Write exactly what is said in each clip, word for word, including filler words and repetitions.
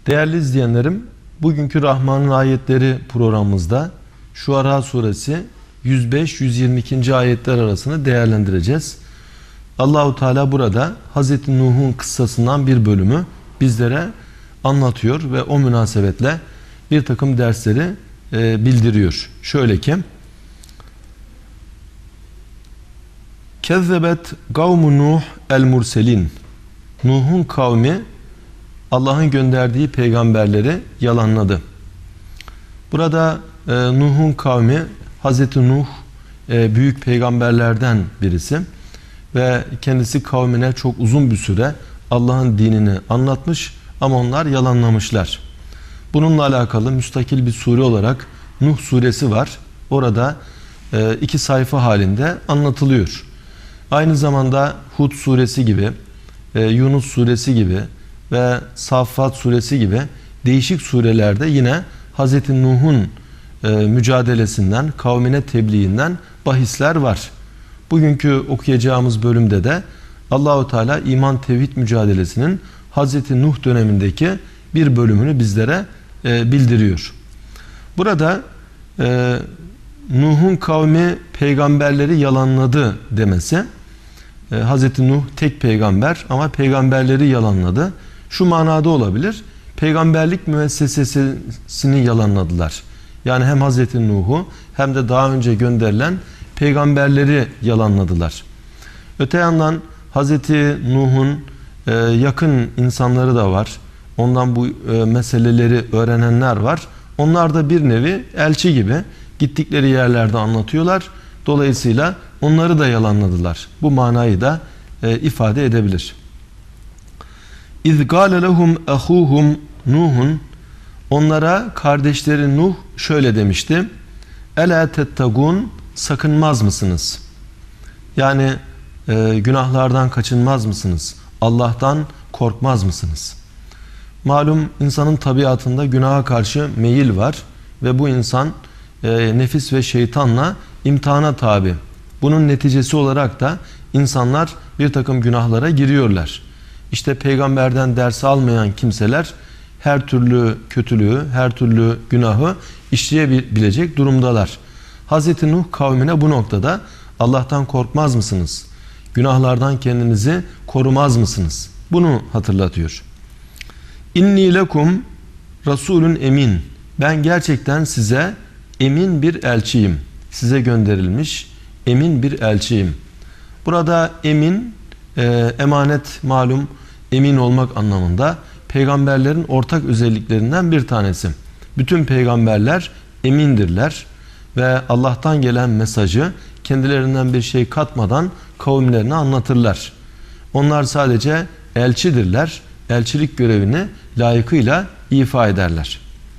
Değerli izleyenlerim, bugünkü Rahman'ın ayetleri programımızda Şuara suresi yüz beş yüz yirmi iki. ayetler arasını değerlendireceğiz. Allahu Teala burada Hazreti Nuh'un kıssasından bir bölümü bizlere anlatıyor ve o münasebetle bir takım dersleri e, bildiriyor. Şöyle ki: Kezzebet kavmu Nuh el murselin. Nuh'un kavmi Allah'ın gönderdiği peygamberleri yalanladı. Burada e, Nuh'un kavmi, Hazreti Nuh e, büyük peygamberlerden birisi ve kendisi kavmine çok uzun bir süre Allah'ın dinini anlatmış ama onlar yalanlamışlar. Bununla alakalı müstakil bir sure olarak Nuh suresi var. Orada e, iki sayfa halinde anlatılıyor. Aynı zamanda Hud suresi gibi, e, Yunus suresi gibi ve Saffat suresi gibi değişik surelerde yine Hazreti Nuh'un e, mücadelesinden, kavmine tebliğinden bahisler var. Bugünkü okuyacağımız bölümde de Allahu Teala iman tevhid mücadelesinin Hazreti Nuh dönemindeki bir bölümünü bizlere e, bildiriyor. Burada e, Nuh'un kavmi peygamberleri yalanladı demesi, e, Hazreti Nuh tek peygamber ama peygamberleri yalanladı. Şu manada olabilir: peygamberlik müessesesini yalanladılar. Yani hem Hazreti Nuh'u hem de daha önce gönderilen peygamberleri yalanladılar. Öte yandan Hazreti Nuh'un e, yakın insanları da var. Ondan bu e, meseleleri öğrenenler var. Onlar da bir nevi elçi gibi gittikleri yerlerde anlatıyorlar. Dolayısıyla onları da yalanladılar. Bu manayı da e, ifade edebilir. İz gâle lehum ehûhum Nuhun. Onlara kardeşleri Nuh şöyle demişti: Elâ tettegûn, sakınmaz mısınız? Yani e, günahlardan kaçınmaz mısınız? Allah'tan korkmaz mısınız? Malum insanın tabiatında günaha karşı meyil var ve bu insan e, nefis ve şeytanla imtihana tabi. Bunun neticesi olarak da insanlar bir takım günahlara giriyorlar. İşte peygamberden ders almayan kimseler her türlü kötülüğü, her türlü günahı işleyebilecek durumdalar. Hazreti Nuh kavmine bu noktada Allah'tan korkmaz mısınız? Günahlardan kendinizi korumaz mısınız? Bunu hatırlatıyor. İnni lekum rasulun emin. Ben gerçekten size emin bir elçiyim. Size gönderilmiş emin bir elçiyim. Burada emin, e, emanet malum emin olmak anlamında peygamberlerin ortak özelliklerinden bir tanesi. Bütün peygamberler emindirler ve Allah'tan gelen mesajı kendilerinden bir şey katmadan kavimlerine anlatırlar. Onlar sadece elçidirler. Elçilik görevini layıkıyla ifa ederler.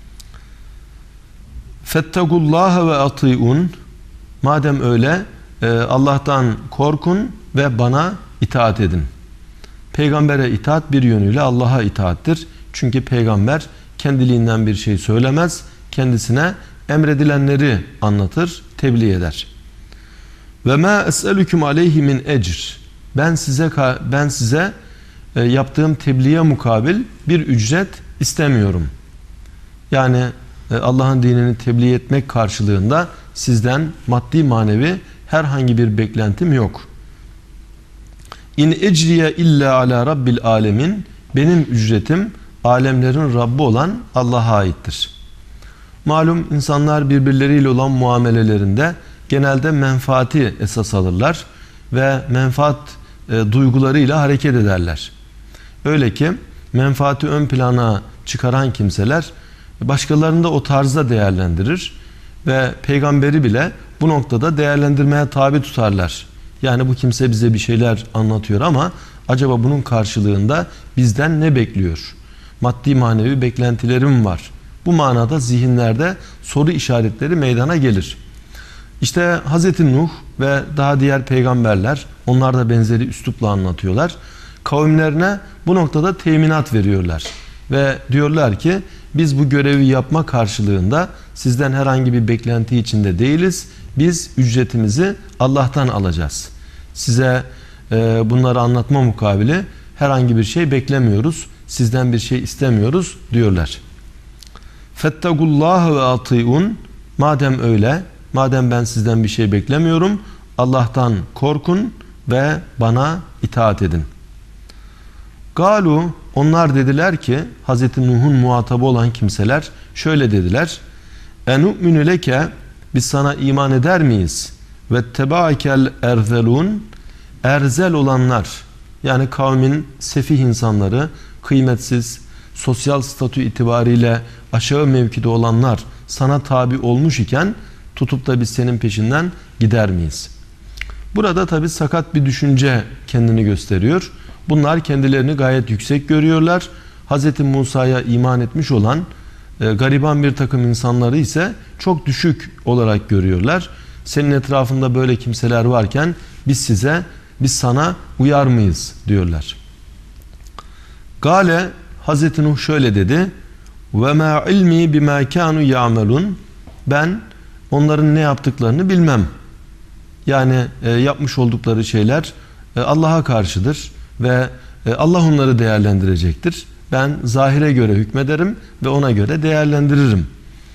Fettegullaha ve atiun. Madem öyle Allah'tan korkun ve bana itaat edin. Peygambere itaat bir yönüyle Allah'a itaattir. Çünkü peygamber kendiliğinden bir şey söylemez. Kendisine emredilenleri anlatır, tebliğ eder. Ve ma es'elukum aleyhi min ecr. Ben size ben size yaptığım tebliğe mukabil bir ücret istemiyorum. Yani Allah'ın dinini tebliğ etmek karşılığında sizden maddi manevi herhangi bir beklentim yok. İn ecriye illa ala rabbil alemin. Benim ücretim alemlerin Rabbi olan Allah'a aittir. Malum insanlar birbirleriyle olan muamelelerinde genelde menfaati esas alırlar ve menfaat e, duygularıyla hareket ederler. Öyle ki menfaati ön plana çıkaran kimseler başkalarını da o tarzda değerlendirir ve peygamberi bile bu noktada değerlendirmeye tabi tutarlar. Yani bu kimse bize bir şeyler anlatıyor ama acaba bunun karşılığında bizden ne bekliyor? Maddi manevi beklentilerim var. Bu manada zihinlerde soru işaretleri meydana gelir. İşte Hazreti Nuh ve daha diğer peygamberler, onlar da benzeri üslupla anlatıyorlar. Kavimlerine bu noktada teminat veriyorlar. Ve diyorlar ki biz bu görevi yapma karşılığında sizden herhangi bir beklenti içinde değiliz. Biz ücretimizi Allah'tan alacağız. Size e, bunları anlatma mukabili herhangi bir şey beklemiyoruz. sizden bir şey istemiyoruz diyorlar. Fettakullaha ve atiun. Madem öyle, madem ben sizden bir şey beklemiyorum, Allah'tan korkun ve bana itaat edin. Galu, onlar dediler ki, Hazreti Nuh'un muhatabı olan kimseler şöyle dediler: Enu'minu leke, biz sana iman eder miyiz? Ve tebâkel erzelûn, erzel olanlar, yani kavmin sefih insanları, kıymetsiz, sosyal statü itibariyle aşağı mevkide olanlar sana tabi olmuş iken tutup da biz senin peşinden gider miyiz? Burada tabi sakat bir düşünce kendini gösteriyor. Bunlar kendilerini gayet yüksek görüyorlar. Hz. Musa'ya iman etmiş olan e, gariban bir takım insanları ise çok düşük olarak görüyorlar. Senin etrafında böyle kimseler varken biz size, biz sana uyar mıyız diyorlar. Gale, Hz. Nuh şöyle dedi: ve ma ilmi bima kanu ya'melun, ben onların ne yaptıklarını bilmem. Yani e, yapmış oldukları şeyler e, Allah'a karşıdır ve e, Allah onları değerlendirecektir. Ben zahire göre hükmederim ve ona göre değerlendiririm.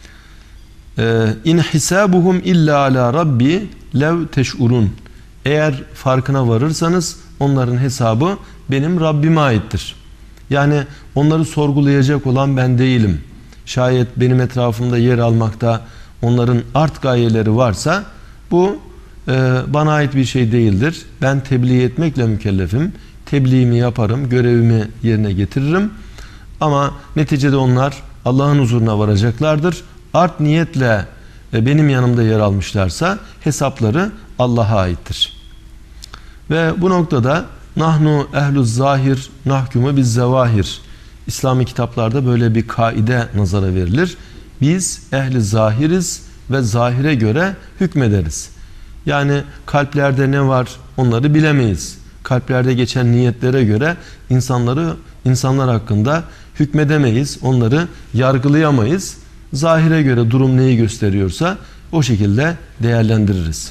İn hisabuhum illa ala rabbi lev teş'urun. Eğer farkına varırsanız onların hesabı benim Rabbime aittir. Yani onları sorgulayacak olan ben değilim. Şayet benim etrafımda yer almakta onların art gayeleri varsa bu e, bana ait bir şey değildir. Ben tebliğ etmekle mükellefim. Tebliğimi yaparım, görevimi yerine getiririm. Ama neticede onlar Allah'ın huzuruna varacaklardır. Art niyetle e, benim yanımda yer almışlarsa hesapları Allah'a aittir. Ve bu noktada nahnu ehluz zahir nahkumu biz zevahir. İslami kitaplarda böyle bir kaide nazara verilir. Biz ehli zahiriz ve zahire göre hükmederiz. Yani kalplerde ne var onları bilemeyiz. Kalplerde geçen niyetlere göre insanları insanlar hakkında hükmedemeyiz. Onları yargılayamayız. Zahire göre durum neyi gösteriyorsa o şekilde değerlendiririz.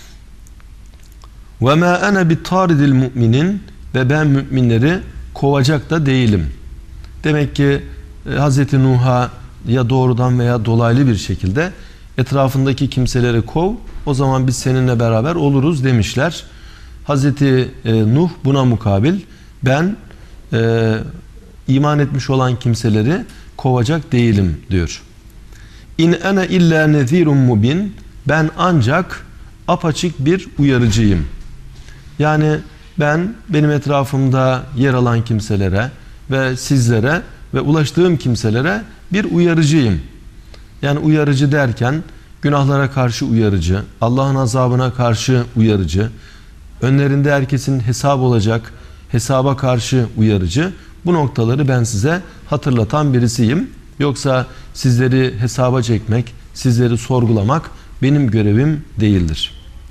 Ve ma ana bitaridil mu'minin, ve ben müminleri kovacak da değilim. Demek ki Hz. Nuh'a ya doğrudan veya dolaylı bir şekilde etrafındaki kimseleri kov, o zaman biz seninle beraber oluruz demişler. Hz. Nuh buna mukabil ben e, iman etmiş olan kimseleri kovacak değilim diyor. İn ene illa nezirun mubin, ben ancak apaçık bir uyarıcıyım. Yani ben benim etrafımda yer alan kimselere ve sizlere ve ulaştığım kimselere bir uyarıcıyım. Yani uyarıcı derken günahlara karşı uyarıcı, Allah'ın azabına karşı uyarıcı, önlerinde herkesin hesap olacak, hesaba karşı uyarıcı. Bu noktaları ben size hatırlatan birisiyim. Yoksa sizleri hesaba çekmek, sizleri sorgulamak benim görevim değildir.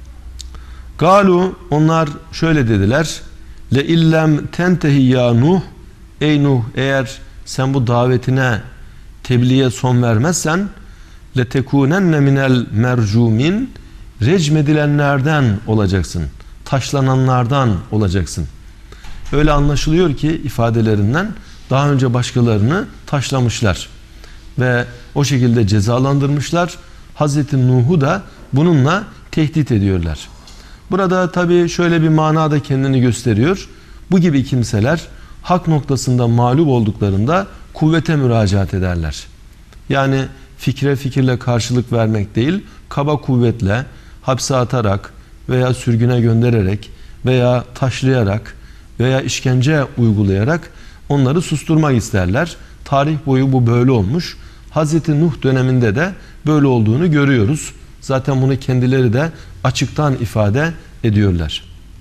Galu, onlar şöyle dediler: le illem tentehi ya Nuh, ey Nuh, eğer sen bu davetine, tebliğe son vermezsen, le tekunenne minel mercumin, recmedilenlerden olacaksın, taşlananlardan olacaksın. Öyle anlaşılıyor ki ifadelerinden daha önce başkalarını taşlamışlar ve o şekilde cezalandırmışlar. Hazreti Nuh'u da bununla tehdit ediyorlar. Burada tabii şöyle bir manada kendini gösteriyor. Bu gibi kimseler hak noktasında mağlup olduklarında kuvvete müracaat ederler. Yani fikre fikirle karşılık vermek değil, kaba kuvvetle hapse atarak veya sürgüne göndererek veya taşlayarak veya işkence uygulayarak onları susturmak isterler. Tarih boyu bu böyle olmuş. Hazreti Nuh döneminde de böyle olduğunu görüyoruz. Zaten bunu kendileri de açıktan ifade ediyorlar.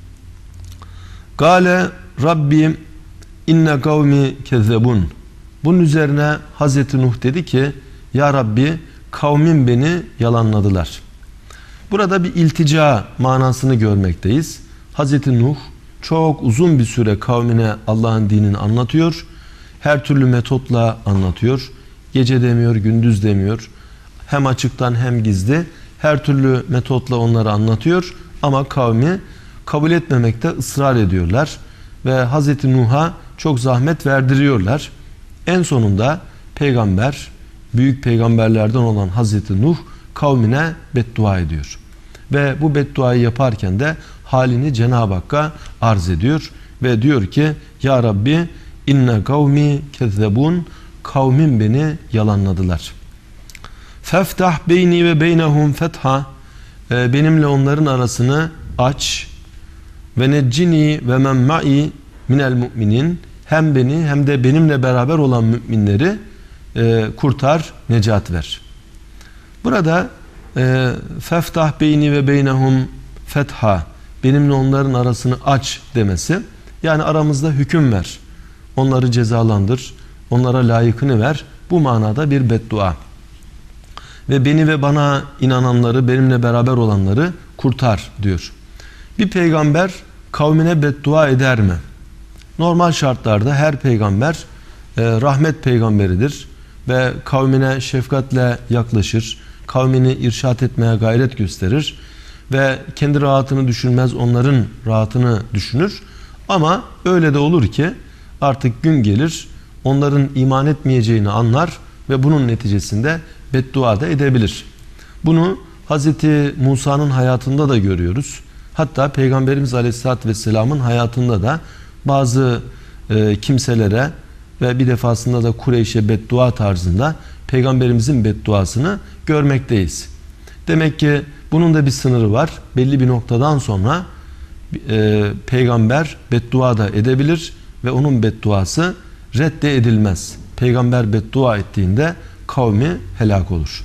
Gale Rabbim inne kavmi kezzebun. Bunun üzerine Hazreti Nuh dedi ki, ya Rabbi, kavmim beni yalanladılar. Burada bir iltica manasını görmekteyiz. Hazreti Nuh çok uzun bir süre kavmine Allah'ın dinini anlatıyor. Her türlü metotla anlatıyor. Gece demiyor, gündüz demiyor. Hem açıktan hem gizli her türlü metotla onları anlatıyor. Ama kavmi kabul etmemekte ısrar ediyorlar. Ve Hazreti Nuh'a çok zahmet verdiriyorlar. En sonunda peygamber, büyük peygamberlerden olan Hazreti Nuh kavmine beddua ediyor. Ve bu bedduayı yaparken de halini Cenab-ı Hakk'a arz ediyor. Ve diyor ki Ya Rabbi inne kavmi kezzebun, kavmim beni yalanladılar. Feftah beyni ve beynehum fetha, benimle onların arasını aç. Ve neccini ve men ma'i minel mu'minin, hem beni hem de benimle beraber olan müminleri e, kurtar, necat ver. Burada e, feftah beyni ve beynehum fetha, benimle onların arasını aç demesi, yani aramızda hüküm ver, onları cezalandır, onlara layıkını ver, bu manada bir beddua. Ve beni ve bana inananları, benimle beraber olanları kurtar diyor. Bir peygamber kavmine beddua eder mi? Normal şartlarda her peygamber e, rahmet peygamberidir ve kavmine şefkatle yaklaşır, kavmini irşat etmeye gayret gösterir ve kendi rahatını düşünmez, onların rahatını düşünür. Ama öyle de olur ki artık gün gelir, onların iman etmeyeceğini anlar ve bunun neticesinde beddua da edebilir. Bunu Hazreti Musa'nın hayatında da görüyoruz. Hatta Peygamberimiz Aleyhisselatü Vesselam'ın hayatında da bazı e, kimselere ve bir defasında da Kureyş'e beddua tarzında Peygamberimizin bedduasını görmekteyiz. Demek ki bunun da bir sınırı var. Belli bir noktadan sonra e, peygamber beddua da edebilir ve onun bedduası redde edilmez. Peygamber beddua ettiğinde kavmi helak olur.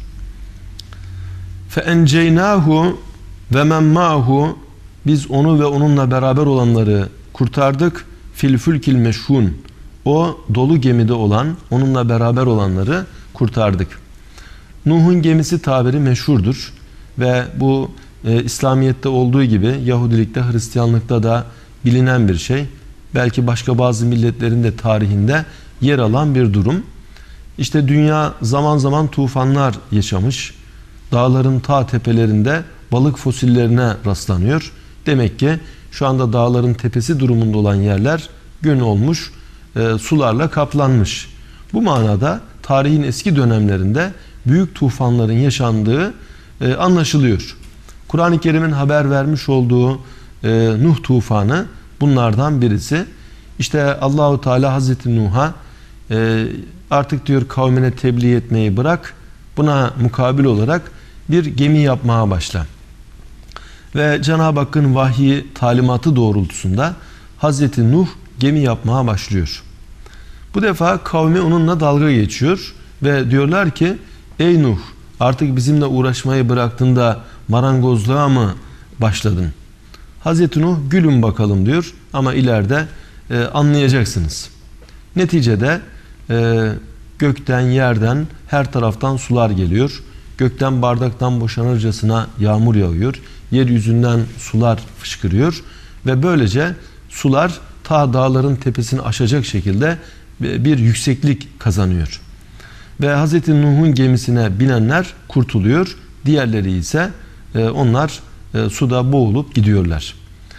فَاَنْجَيْنَاهُ وَمَنْ مَعَهُ, biz onu ve onunla beraber olanları kurtardık. Fil fülkil meşhun, o dolu gemide olan, onunla beraber olanları kurtardık. Nuh'un gemisi tabiri meşhurdur ve bu e, İslamiyet'te olduğu gibi Yahudilikte, Hristiyanlıkta da bilinen bir şey. Belki başka bazı milletlerin de tarihinde yer alan bir durum. İşte dünya zaman zaman tufanlar yaşamış. Dağların ta tepelerinde balık fosillerine rastlanıyor. Demek ki şu anda dağların tepesi durumunda olan yerler gün olmuş, e, sularla kaplanmış. Bu manada tarihin eski dönemlerinde büyük tufanların yaşandığı e, anlaşılıyor. Kur'an-ı Kerim'in haber vermiş olduğu e, Nuh tufanı bunlardan birisi. İşte Allahu Teala Hazreti Nuh'a e, artık diyor kavmine tebliğ etmeyi bırak, buna mukabil olarak bir gemi yapmaya başla. Ve Cenab-ı Hakk'ın vahyi talimatı doğrultusunda Hazreti Nuh gemi yapmaya başlıyor. Bu defa kavmi onunla dalga geçiyor ve diyorlar ki ey Nuh, artık bizimle uğraşmayı bıraktığında marangozluğa mı başladın? Hazreti Nuh gülün bakalım diyor ama ileride e, anlayacaksınız. Neticede e, gökten yerden her taraftan sular geliyor. Gökten bardaktan boşanırcasına yağmur yağıyor. Yeryüzünden sular fışkırıyor ve böylece sular ta dağların tepesini aşacak şekilde bir yükseklik kazanıyor. Ve Hazreti Nuh'un gemisine binenler kurtuluyor. Diğerleri ise e, onlar e, suda boğulup gidiyorlar.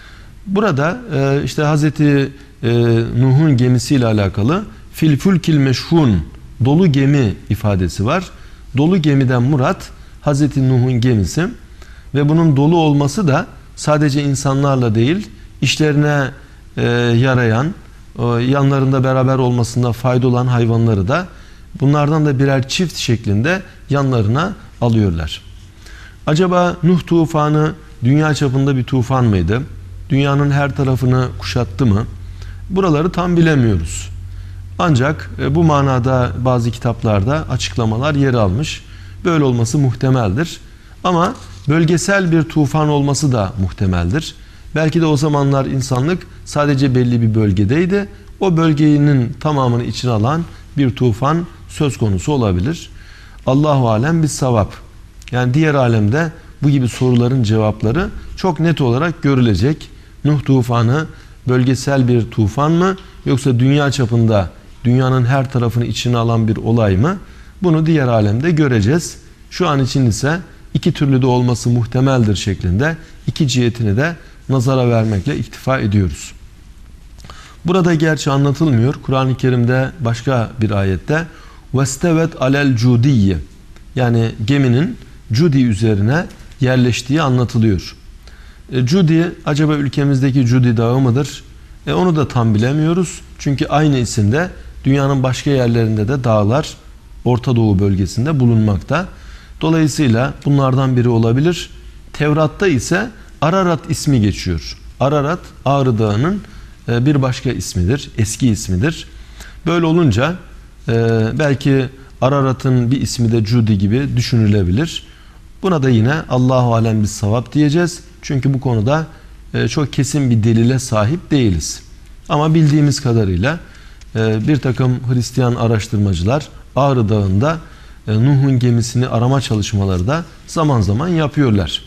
Burada e, işte Hazreti e, Nuh'un gemisiyle alakalı fil fülkil meşhun, dolu gemi ifadesi var. Dolu gemiden murat Hazreti Nuh'un gemisi ve bunun dolu olması da sadece insanlarla değil, işlerine e, yarayan, e, yanlarında beraber olmasında fayda olan hayvanları da bunlardan da birer çift şeklinde yanlarına alıyorlar. Acaba Nuh tufanı dünya çapında bir tufan mıydı? Dünyanın her tarafını kuşattı mı? Buraları tam bilemiyoruz. Ancak e, bu manada bazı kitaplarda açıklamalar yer almış. Böyle olması muhtemeldir. Ama bölgesel bir tufan olması da muhtemeldir. Belki de o zamanlar insanlık sadece belli bir bölgedeydi. O bölgenin tamamını içine alan bir tufan söz konusu olabilir. Allahu alem bis savap. Yani diğer alemde bu gibi soruların cevapları çok net olarak görülecek. Nuh tufanı bölgesel bir tufan mı yoksa dünya çapında dünyanın her tarafını içine alan bir olay mı? Bunu diğer alemde göreceğiz. Şu an için ise iki türlü de olması muhtemeldir şeklinde iki cihetini de nazara vermekle iktifa ediyoruz. Burada gerçi anlatılmıyor. Kur'an-ı Kerim'de başka bir ayette vestevet alel cudiyye, yani geminin Cudi üzerine yerleştiği anlatılıyor. E, Cudi acaba ülkemizdeki Cudi Dağı mıdır? E, onu da tam bilemiyoruz. Çünkü aynı isimde dünyanın başka yerlerinde de dağlar Orta Doğu bölgesinde bulunmakta. Dolayısıyla bunlardan biri olabilir. Tevrat'ta ise Ararat ismi geçiyor. Ararat Ağrı Dağı'nın e, bir başka ismidir, eski ismidir. Böyle olunca e, belki Ararat'ın bir ismi de Cudi gibi düşünülebilir. Buna da yine Allahu alem bis savab diyeceğiz. Çünkü bu konuda e, çok kesin bir delile sahip değiliz. Ama bildiğimiz kadarıyla e, bir takım Hristiyan araştırmacılar Ağrı Dağı'nda e, Nuh'un gemisini arama çalışmaları da zaman zaman yapıyorlar.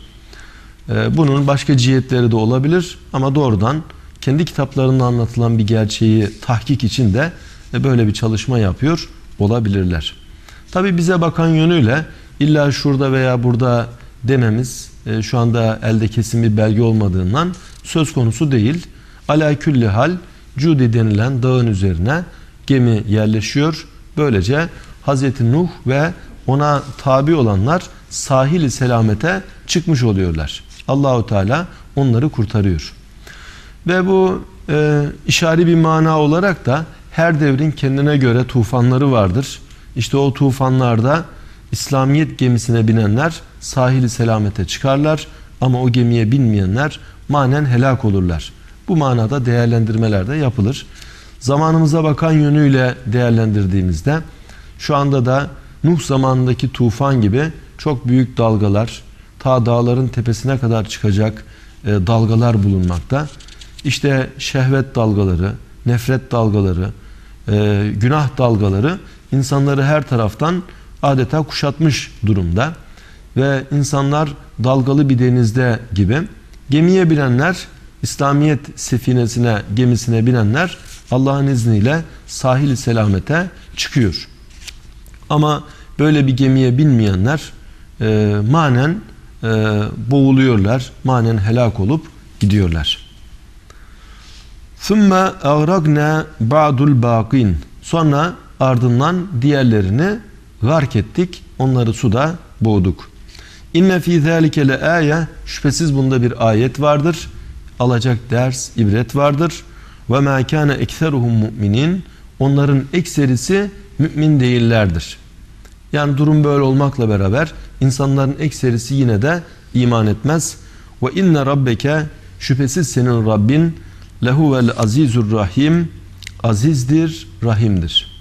E, bunun başka cihetleri de olabilir ama doğrudan kendi kitaplarında anlatılan bir gerçeği tahkik için de e, böyle bir çalışma yapıyor olabilirler. Tabi bize bakan yönüyle illa şurada veya burada dememiz e, şu anda elde kesin bir belge olmadığından söz konusu değil. Ala külli hal Cudi denilen dağın üzerine gemi yerleşiyor. Böylece Hazreti Nuh ve ona tabi olanlar sahil-i selamete çıkmış oluyorlar. Allahu Teala onları kurtarıyor. Ve bu e, işari bir mana olarak da her devrin kendine göre tufanları vardır. İşte o tufanlarda İslamiyet gemisine binenler sahil-i selamete çıkarlar ama o gemiye binmeyenler manen helak olurlar. Bu manada değerlendirmeler de yapılır. Zamanımıza bakan yönüyle değerlendirdiğimizde şu anda da Nuh zamanındaki tufan gibi çok büyük dalgalar, ta dağların tepesine kadar çıkacak e, dalgalar bulunmakta. İşte şehvet dalgaları, nefret dalgaları, e, günah dalgaları insanları her taraftan adeta kuşatmış durumda. Ve insanlar dalgalı bir denizde gibi. Gemiye binenler, İslamiyet sefinesine, gemisine binenler Allah'ın izniyle sahil-i selamete çıkıyor. Ama böyle bir gemiye binmeyenler e, manen e, boğuluyorlar, manen helak olup gidiyorlar. ثُمَّ اَغْرَقْنَا بَعْدُ الْبَاقِينَ Sonra ardından diğerlerini gark ettik, onları suda boğduk. İnne fî zâlike le âye, şüphesiz bunda bir ayet vardır. Alacak ders, ibret vardır. Ve mâ kâne ekseruhum mu'minin, onların ekserisi mümin değillerdir. Yani durum böyle olmakla beraber insanların ekserisi yine de iman etmez. Ve inne rabbeke, şüphesiz senin Rabbin lehuvel azizur rahim, azizdir, rahimdir.